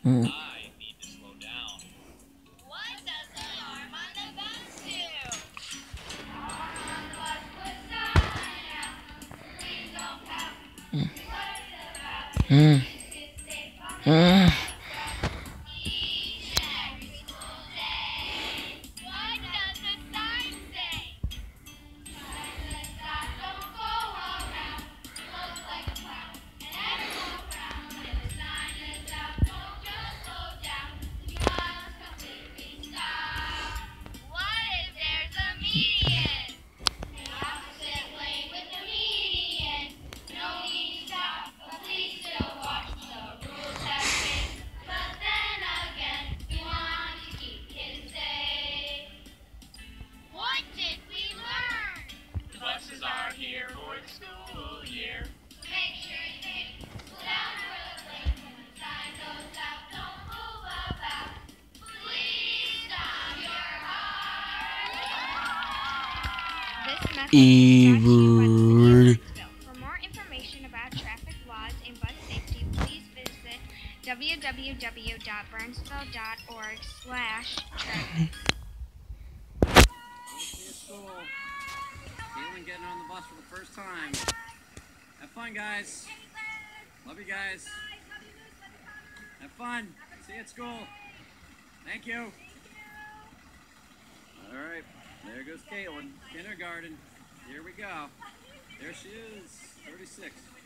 Mm. I need to slow down. What does the arm on the bus do? Arm on the bus puts sign out. Please don't pout. Mm. What is it about? Mm. Kids safe on the Mm. bus. Each and every school day. What does the sign say? Sign says stop, don't go around. Looks like a clown. And everyone around. And the sign is out, don't just slow down. You must completely stop. What if there's a median? The opposite lane with the median. No need to stop, but please still watch. The rules have changed, but then again, we want to keep kids safe. What did we learn? The buses are here for the school year. Make sure you think, slow down for the blink. When the sign goes out, don't move about. Please stop your heart. This message is brought to you by the City of E-word. Burnsville. For more information about traffic laws and bus safety, please visit www.burnsville.org/traffic. See you at school. Caitlin getting on the bus for the first time. Have fun, guys. Love you guys. Have fun. See you at school. Thank you. All right. There goes Caitlin. Kindergarten. Here we go. There she is. 36.